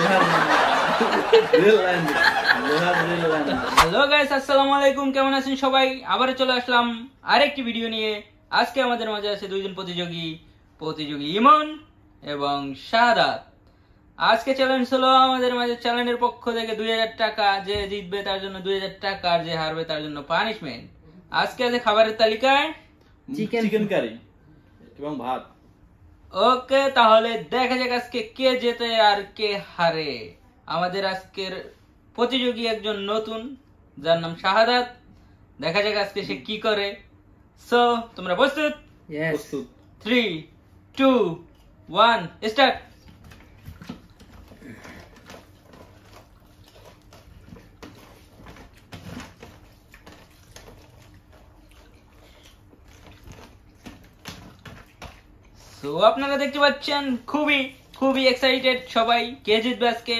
Hello guys, আসসালামু আলাইকুম। কেমন আছেন সবাই? আবার চলে আসলাম আরেকটি ভিডিও নিয়ে। আজকে আমাদের মাঝে আছে দুইজন প্রতিযোগী ইমন এবং শাহাদাত। আজকে চ্যালেঞ্জ হলো আমাদের মাঝে চ্যানেলের পক্ষ থেকে 2000 টাকা, যে জিতবে তার জন্য 2000 টাকা, আর যে হারবে তার জন্য পানিশমেন্ট। আজকে আছে খাবারের তালিকায় চিকেন কারি এবং ভাত। ওকে, তাহলে দেখা যাক আজকে কে জেতে আর কে হারে। আমাদের আজকের প্রতিযোগী একজন নতুন, যার নাম শাহাদাত। দেখা যাক আজকে সে কি করে। সো তোমরা প্রস্তুত? প্রস্তুত। 3, 2, 1 স্টার্ট। তো আপনারা দেখতে পাচ্ছেন খুবই এক্সাইটেড সবাই, কে জিতবে আজকে।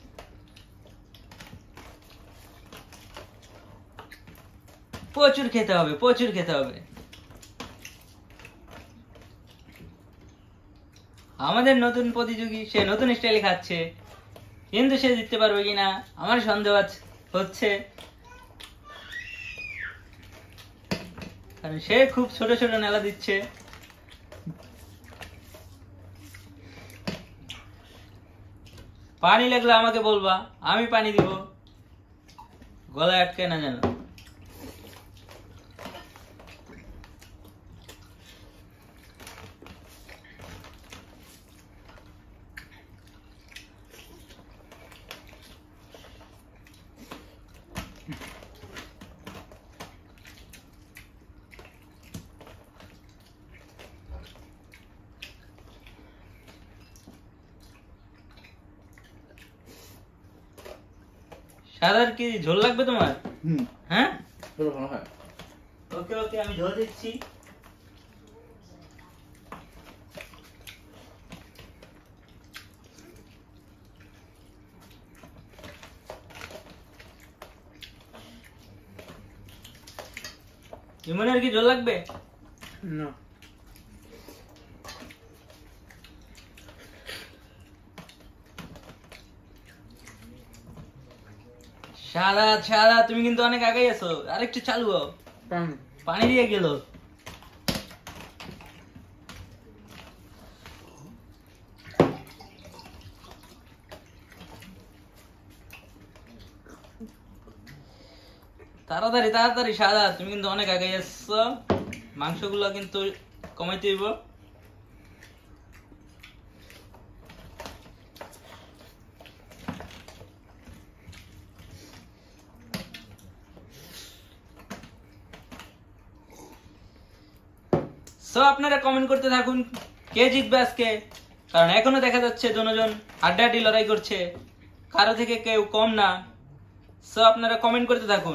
প্রচুর খেতে হবে। আমাদের নতুন প্রতিযোগী, সে নতুন স্টাইলে খাচ্ছে, কিন্তু সে জিততে পারবে কিনা আমার সন্দেহ হচ্ছে, কারণ সে খুব ছোট নেলা দিচ্ছে। পানি লাগলে আমাকে বলবা, আমি পানি দিব, গলায় আটকে না যেন। সাদার কি ঝোল লাগবে তোমার? হ্যাঁ, ভালো হয়। ওকে, আমি ঝোল দিচ্ছি। ইমনের কি ঝোল লাগবে? না। শালা তুমি কিন্তু অনেক আগে আছো, আরেকটু চালু হও। পানি দিয়ে গেল। তাড়াতাড়ি শালা, তুমি কিন্তু অনেক আগে আসছো। মাংসগুলো কিন্তু কমাইতে হইব। সো আপনারা কমেন্ট করতে থাকুন কে জিতবে আজকে, কারণ এখনো দেখা যাচ্ছে দুজন হাড্ডাহাড্ডি লড়াই করছে, কারো থেকে কেউ কম না। সো আপনারা কমেন্ট করতে থাকুন।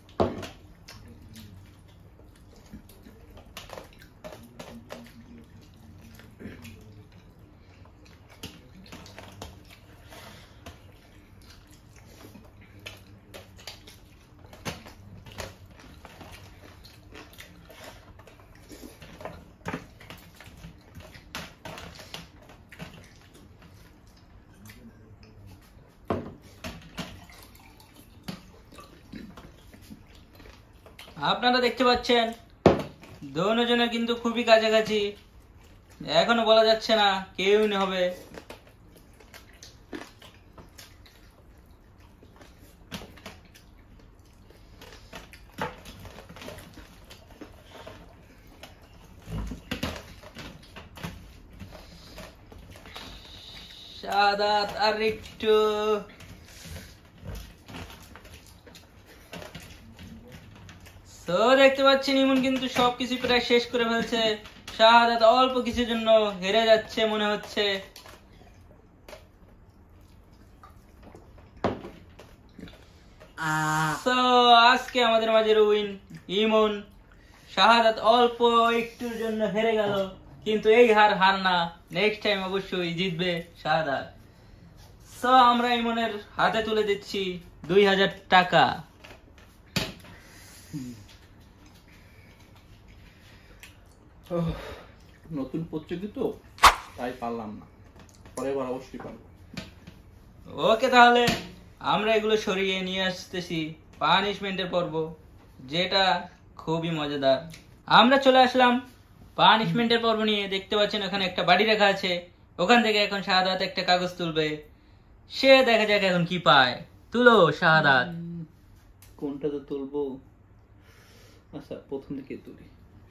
আপনারা দেখতে পাচ্ছেন দুজনের কিন্তু খুবই কাছাকাছি, এখনো বলা যাচ্ছে না কে উইন হবে। শাহাদাত আর একটু। তো দেখতে পাচ্ছেন ইমন কিন্তু সবকিছু প্রায় শেষ করে ফেলছে। শাহাদাত অল্প কিছুর জন্য হেরে যাচ্ছে মনে হচ্ছে। তো আজকে আমাদের মাঝে উইন ইমন। শাহাদাত অল্প একটুর জন্য হেরে গেল, কিন্তু এই হার না, নেক্সট টাইম অবশ্যই জিতবে শাহাদাত। সো আমরা ইমনের হাতে তুলে দিচ্ছি 2000 টাকা। নতুন প্রতিযোগী তো, তাই পারলাম না, পরের বার অবশ্যই পারবো। ওকে, তাহলে আমরা এগুলো সরিয়ে নিয়ে আসতেছি পানিশমেন্টের পর্ব, যেটা খুবই মজাদার। আমরা চলে আসলাম পানিশমেন্টের পর্ব নিয়ে। দেখতে পাচ্ছেন ওখানে একটা বাড়ি রাখা আছে, ওখান থেকে এখন শাহাদাত একটা কাগজ তুলবে। সে দেখা যাক এখন কি পায়। তুলো শাহাদাত। কোনটা তো তুলবো? আচ্ছা, প্রথম দিকে তুলি।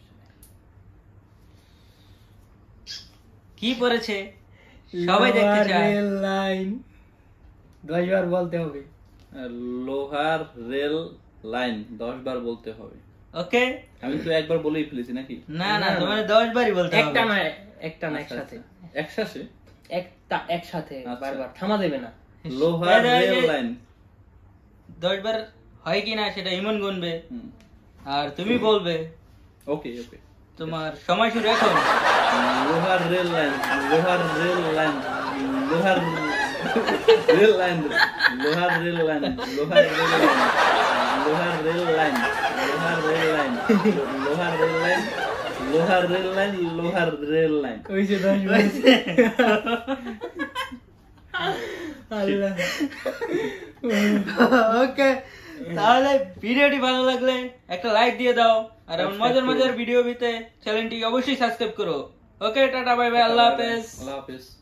কি পড়েছে সবাই দেখতে চায়। লাইন 10 বার বলতে হবে। লোহার রেল লাইন 10 বার বলতে হবে। ওকে, আমি তো একবার বলেই ফেলেছি নাকি? না না, তোমার 10 বারই বলতে হবে। একটা না একসাথে। একসাথে? একটা একসাথে আচ্ছা। বারবার থামা দেবে না। লোহার রেল লাইন 10 বার হয় কিনা সেটা ইমন গুনবে, হুম, আর তুমি বলবে। ওকে ওকে। তোমার সময় শুরু এখন। লোহার রেল লাইন, লোহার রেল লাইন, লোহার রেল লাইন, লোহার রেল লাইন, লোহার রেল লাইন, লোহার রেল লাইন, লোহার রেল লাইন, লোহার রেল লাইন, লোহার রেল লাইন, লোহার রেল লাইন। ওইসে 10 বার। আল্লাহ। ওকে, তাহলে ভিডিওটি ভালো লাগলে একটা লাইক দিয়ে দাও, আর এমন মজার মজার ভিডিও পেতে চ্যানেলটি অবশ্যই সাবস্ক্রাইব করো। ওকে, টাটা, বাই বাই, আল্লাহ হাফেজ। আল্লাহ হাফেজ।